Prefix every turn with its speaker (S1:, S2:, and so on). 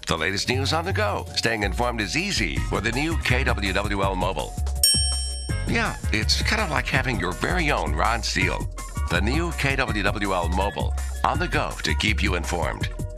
S1: The latest news on the go. Staying informed is easy with the new KWWL Mobile. Yeah, it's kind of like having your very own Ron Steele. The new KWWL Mobile, on the go to keep you informed.